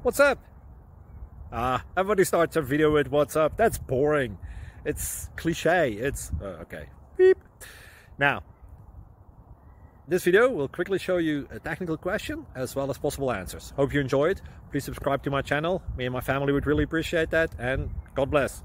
What's up? Everybody starts a video with what's up. That's boring. It's cliche. It's okay. Beep. Now, this video will quickly show you a technical question as well as possible answers. Hope you enjoy it. Please subscribe to my channel. Me and my family would really appreciate that, and God bless.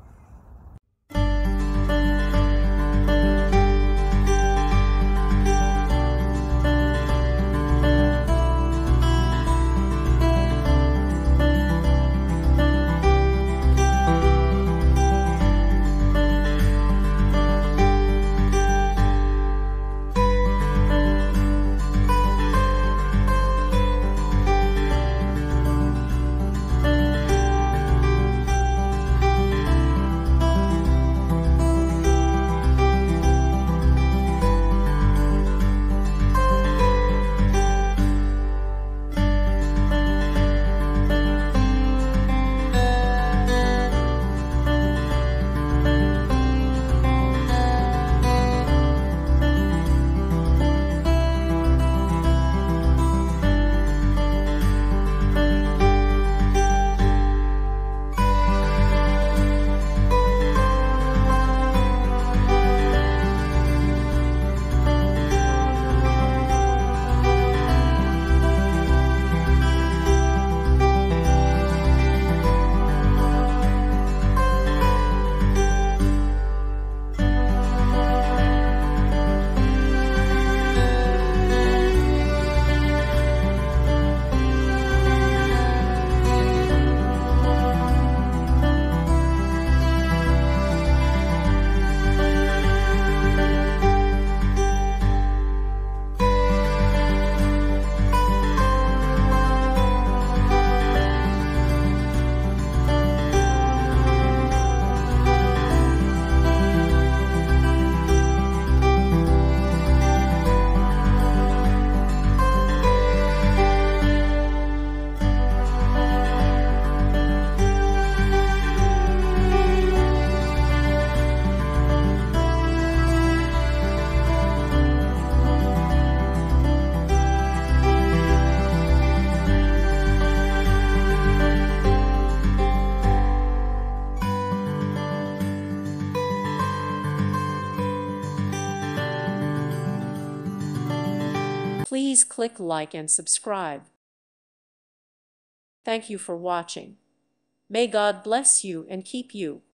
Please click like and subscribe. Thank you for watching. May God bless you and keep you.